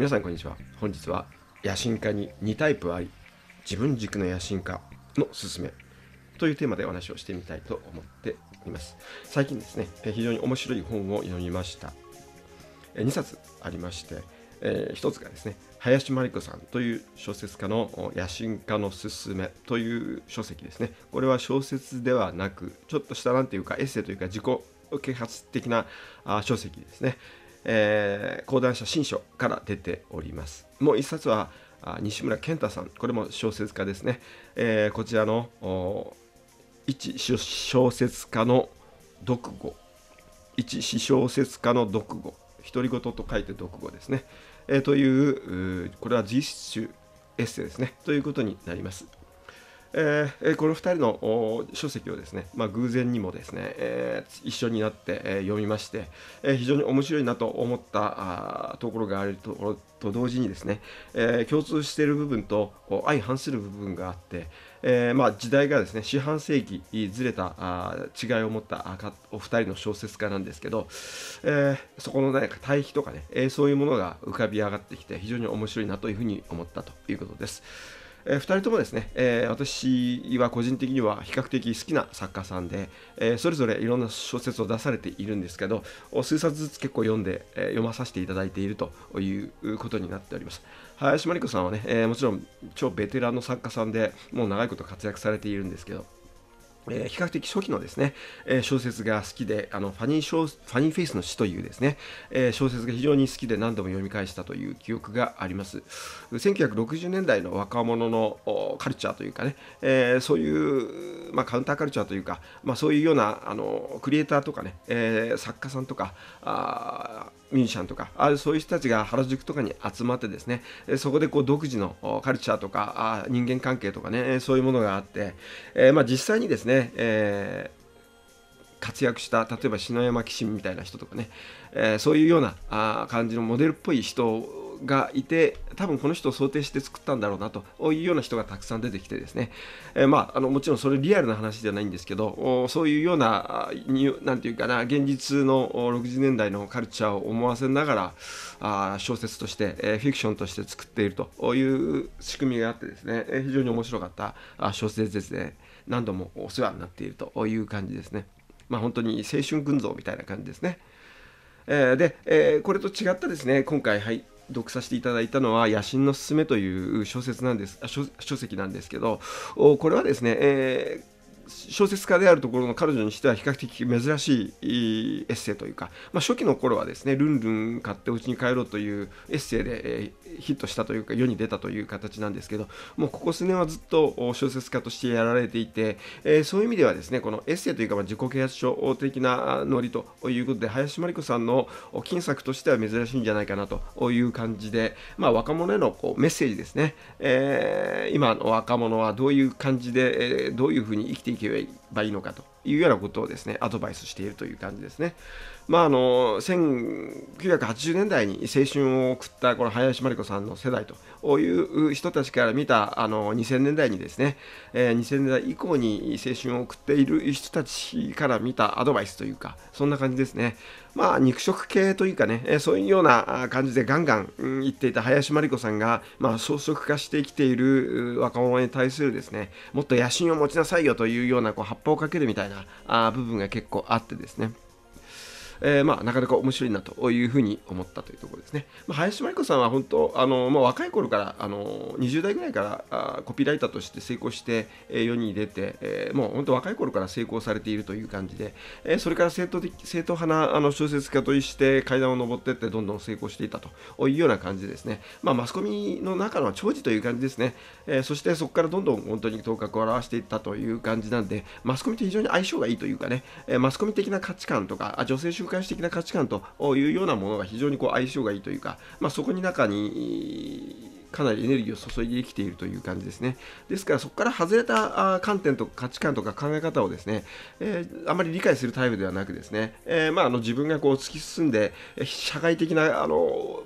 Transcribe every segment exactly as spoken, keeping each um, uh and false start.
皆さんこんにちは。本日は野心家ににタイプあり、自分軸の野心家のすすめというテーマでお話をしてみたいと思っています。最近ですね、非常に面白い本を読みました。にさつありまして、ひとつがですね、林真理子さんという小説家の野心家のすすめという書籍ですね。これは小説ではなく、ちょっとしたなんていうかエッセイというか自己啓発的な書籍ですね。えー、講談社新書から出ております。もう一冊は西村健太さん、これも小説家ですね。えー、こちらの一小説家の読語、一小説家の読語、独り言と書いて読語ですね。えー、という、これは実習エッセイですね。ということになります。えー、このふたりの書籍をですね、まあ、偶然にもですね、えー、一緒になって、えー、読みまして、えー、非常に面白いなと思ったところがあるところと同時にですね、えー、共通している部分と相反する部分があって、えーまあ、時代がですね、四半世紀ずれたあ違いを持ったお二人の小説家なんですけど、えー、そこの、ね、対比とかね、えー、そういうものが浮かび上がってきて非常に面白いなというふうに思ったということです。えー、ふたりともですね、えー、私は個人的には比較的好きな作家さんで、えー、それぞれいろんな小説を出されているんですけど、数冊ずつ結構読んで、えー、読まさせていただいているということになっております。林真理子さんはね、えー、もちろん超ベテランの作家さんでもう長いこと活躍されているんですけど、えー、比較的初期のですね、えー、小説が好きで、あのファニーショーファニーフェイスの死というですね、えー、小説が非常に好きで何度も読み返したという記憶があります。せんきゅうひゃくろくじゅうねんだいの若者のカルチャーというかね、えー、そういう、まあ、カウンターカルチャーというか、まあ、そういうようなあのクリエイターとかね、えー、作家さんとかあミュージシャンとかあそういう人たちが原宿とかに集まってですね、そこでこう独自のカルチャーとか人間関係とかね、そういうものがあって、えーまあ、実際にですね、えー、活躍した例えば篠山紀信みたいな人とかね、えー、そういうようなあ感じのモデルっぽい人がいて、多分この人を想定して作ったんだろうなというような人がたくさん出てきてですね、えーまあ、あのもちろんそれリアルな話じゃないんですけど、そういうようななんていうかな、現実のろくじゅうねんだいのカルチャーを思わせながらあ小説として、えー、フィクションとして作っているという仕組みがあってですね、えー、非常に面白かった小説ですね。何度もお世話になっているという感じですね。まあ、本当に青春群像みたいな感じですね。えー、で、えー、これと違ったですね、今回、はい、読させていただいたのは野心のすすめという小説なんです、書、書籍なんですけど、これはですね、えー小説家であるところの彼女にしては比較的珍しいエッセイというか、まあ、初期の頃はですね、ルンルン買ってお家に帰ろうというエッセイで、えー、ヒットしたというか世に出たという形なんですけど、もうここ数年はずっと小説家としてやられていて、えー、そういう意味ではですね、このエッセイというか、まあ、自己啓発書的なノリということで、林真理子さんの金作としては珍しいんじゃないかなという感じで、まあ、若者へのこうメッセージですね、えー、今の若者はどういう感じで、えー、どういうふうに生きていけばいいのかというようなことをですね、アドバイスしているという感じですね。まあ、あのせんきゅうひゃくはちじゅうねんだいに青春を送ったこの林真理子さんの世代という人たちから見たあのにせんねんだいにですね、えー、にせんねんだい以降に青春を送っている人たちから見たアドバイスというか、そんな感じですね。まあ、肉食系というかね、えー、そういうような感じでガンガン、うん、言っていた林真理子さんが、まあ、草食化してきている若者に対するですね、もっと野心を持ちなさいよというようなこう葉っぱをかけるみたいなあ部分が結構あってですね、えーまあ、なかなか面白いなというふうに思ったというところですね。まあ、林真理子さんは本当あの、まあ、若い頃からあのにじゅうだいぐらいからあコピーライターとして成功して、えー、世に出て、えー、もう本当若い頃から成功されているという感じで、えー、それから正統的正統派なあの小説家として階段を上っていってどんどん成功していたというような感じですね。まあ、マスコミの中の長寿という感じですね。えー、そしてそこからどんどん本当に頭角を現していったという感じなんで、マスコミと非常に相性がいいというかね、えー、マスコミ的な価値観とか女性週刊誌的な価値観というようなものが非常にこう相性がいいというか、まあ、そこに中にかなりエネルギーを注いで生きているという感じですね。ですからそこから外れた観点とか価値観とか考え方をですね、えー、あまり理解するタイプではなくですね、えーまあ、あの自分がこう突き進んで社会的なあの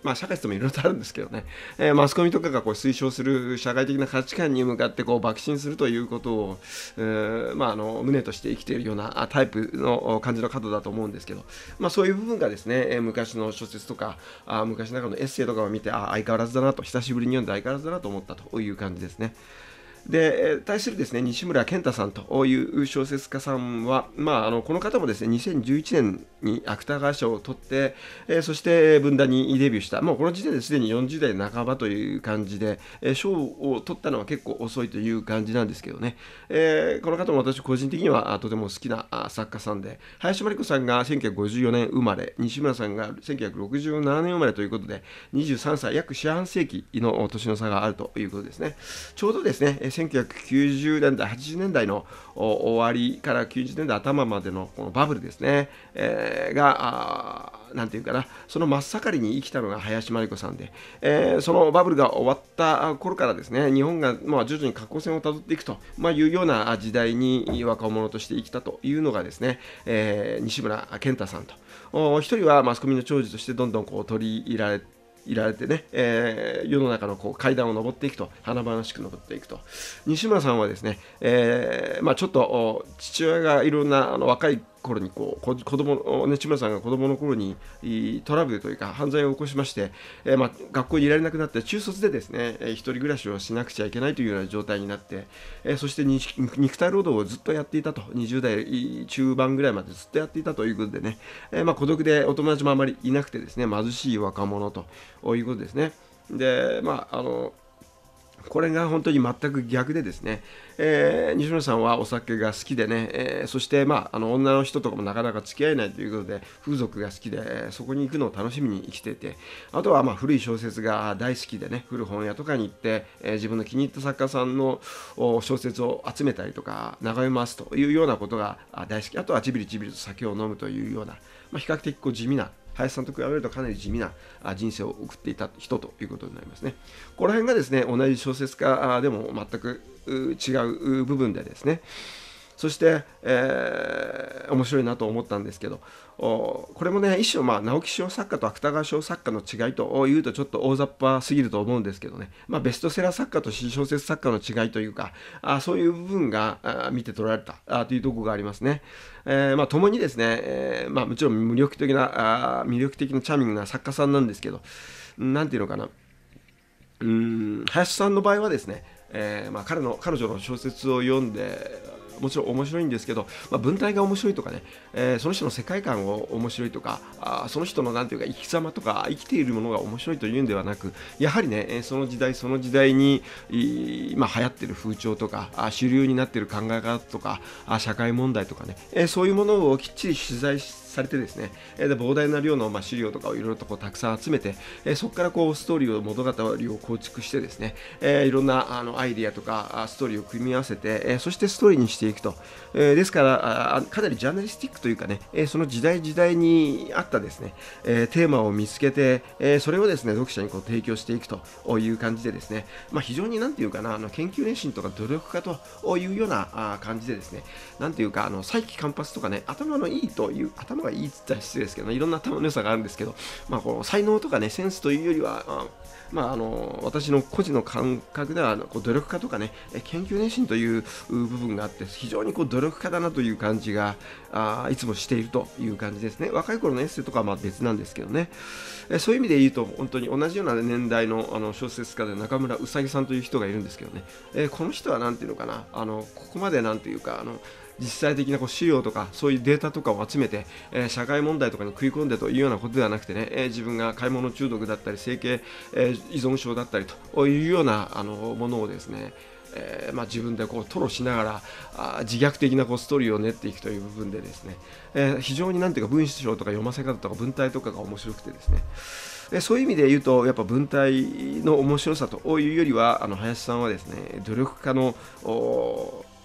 まあ、社会ってもいろいろとあるんですけどね、えー、マスコミとかがこう推奨する社会的な価値観に向かってこう爆心するということを、えーまあ、あの旨として生きているようなタイプの感じの方だと思うんですけど、まあ、そういう部分がですね、えー、昔の小説とかあ昔の中のエッセイとかを見て、あ相変わらずだなと、久しぶりに読んで相変わらずだなと思ったという感じですね。で対するですね西村健太さんという小説家さんは、まあ、あのこの方もですねにせんじゅういちねんに芥川賞を取って、えー、そして文壇にデビューした、もうこの時点ですでによんじゅう代半ばという感じで、えー、賞を取ったのは結構遅いという感じなんですけどね、えー、この方も私個人的にはとても好きな作家さんで、林真理子さんがせんきゅうひゃくごじゅうよねん生まれ、西村さんがせんきゅうひゃくろくじゅうななねん生まれということで、にじゅうさんさい、約四半世紀の年の差があるということですね。ちょうどですねせんきゅうひゃくきゅうじゅうねんだい、はちじゅうねんだいの終わりからきゅうじゅうねんだい頭までのこのバブルですね、えー、が、なんていうかな、その真っ盛りに生きたのが林真理子さんで、えー、そのバブルが終わった頃からですね、日本がまあ徐々に下降線をたどっていくと、まあ、いうような時代に若者として生きたというのがですね、えー、西村健太さんと、一人はマスコミの長寿としてどんどんこう取り入れられて、いられてね、えー、世の中のこう階段を上っていくと、華々しく上っていくと。西村さんはですね、えーまあ、ちょっと父親がいろんなあの若い頃にこう子供、西村さんが子供の頃にトラブルというか犯罪を起こしまして、えーまあ、学校にいられなくなって中卒でですね、一人暮らしをしなくちゃいけないというような状態になって、えー、そして肉体労働をずっとやっていたと、にじゅう代中盤ぐらいまでずっとやっていたということでね、えーまあ、孤独でお友達もあまりいなくてですね、貧しい若者ということですね。で、まあ、あのこれが本当に全く逆でですね、えー、西村さんはお酒が好きでね、えー、そして、まあ、あの女の人とかもなかなか付き合えないということで風俗が好きで、えー、そこに行くのを楽しみに生きていて、あとはまあ古い小説が大好きでね、古本屋とかに行って、えー、自分の気に入った作家さんの小説を集めたりとか眺めますというようなことが大好き。あとはちびりちびりと酒を飲むというような、まあ、比較的こう地味な、林さんと比べるとかなり地味な人生を送っていた人ということになりますね。この辺がですね、同じ小説家でも全く違う部分でですね、そして、えー、面白いなと思ったんですけど、これもね、一種、まあ、直木賞作家と芥川賞作家の違いというとちょっと大雑把すぎると思うんですけどね、まあ、ベストセラー作家と小説作家の違いというか、あそういう部分が見て取られたあというところがありますね。えーまあ、共にですね、えーまあ、もちろん魅力的なあ魅力的なチャーミングな作家さんなんですけど、なんていうのかな、うーん林さんの場合はですね、えーまあ、彼の彼女の小説を読んでもちろん面白いんですけど、まあ、文体が面白いとかね、えー、その人の世界観を面白いとか、あその人のなんていうか生き様とか生きているものが面白いというんではなく、やはりねその時代その時代に今流行っている風潮とか、あ主流になっている考え方とか、あ社会問題とかね、えー、そういうものをきっちり取材されてですね、えー、で膨大な量の、まあ、資料とかをいろいろとこうたくさん集めて、えー、そこからこうストーリーを物語を構築してですね、えー、いろんなあのアイディアとかストーリーを組み合わせて、えー、そしてストーリーにしていくと、えー、ですからあかなりジャーナリスティックというかね、えー、その時代時代に合ったですね、えー、テーマを見つけて、えー、それをですね読者にこう提供していくという感じでですね、まあ、非常になんていうかな、あの研究熱心とか努力家というような感じでですね、なんていうかあの再起間髪とかね、頭のいいという、頭がいいって言ったら失礼ですけど、ね、いろんな頭の良さがあるんですけど、まあ、この才能とかねセンスというよりは、あまあ、あの私の個人の感覚ではこう努力家とかね研究熱心という部分があって、非常にこう努力家だなという感じがあいつもしているという感じですね。若い頃のエッセイとかはまあ別なんですけどね、えそういう意味で言うと本当に同じような年代 の, あの小説家で中村うさぎさんという人がいるんですけどね、えこの人はなんていうのかな、あのここまでなんていうかあの実際的なこう資料とかそういうデータとかを集めて、えー、社会問題とかに食い込んでというようなことではなくてね、えー、自分が買い物中毒だったり整形、えー、依存症だったりというようなあのものをですね、えーまあ、自分でこう吐露しながらあ自虐的なこうストーリーを練っていくという部分でですね、えー、非常になんていうか文章とか読ませ方とか文体とかが面白くてですね、えそういう意味で言うとやっぱ文体の面白さというよりは、あの林さんはですね努力家の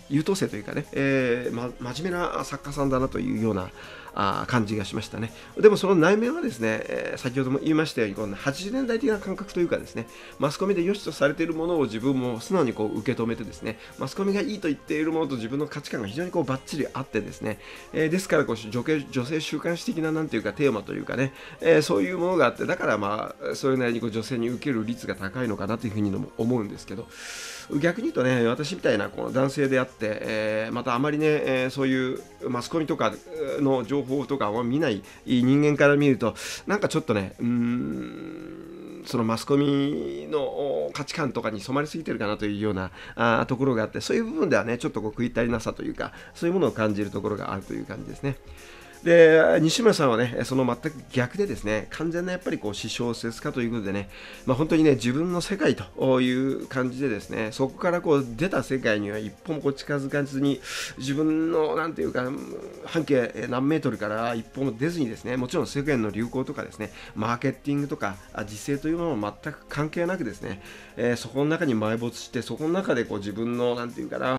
優等生というかね、えーま、真面目な作家さんだなというようなあ感じがしましたね。でもその内面はですね、えー、先ほども言いましたように、このはちじゅうねんだい的な感覚というかですね、マスコミで良しとされているものを自分も素直にこう受け止めてですね、マスコミがいいと言っているものと自分の価値観が非常にこうバッチリ合ってですね、えー、ですからこう女系女性週刊誌的ななんていうかテーマというかね、えー、そういうものがあって、だからまあそれなりにこう女性に受ける率が高いのかなというふうにも思うんですけど、逆に言うとね、私みたいなこの男性であって、えー、またあまりね、えー、そういうマスコミとかの情報とかを見ない人間から見ると、なんかちょっとね、うーんそのマスコミの価値観とかに染まりすぎてるかなというようなあところがあって、そういう部分ではね、ちょっとこう食い足りなさというか、そういうものを感じるところがあるという感じですね。で、西村さんはね、その全く逆でですね、完全なやっぱりこう私小説家ということでね、まあ、本当にね、自分の世界という感じでですね、そこからこう出た世界には一歩もこう近づかずに、自分のなんていうか、半径何メートルから一歩も出ずにですね、もちろん世間の流行とかですね、マーケティングとか時勢というものも全く関係なくですね、えー、そこの中に埋没して、そこの中でこう自分のなんていうかな、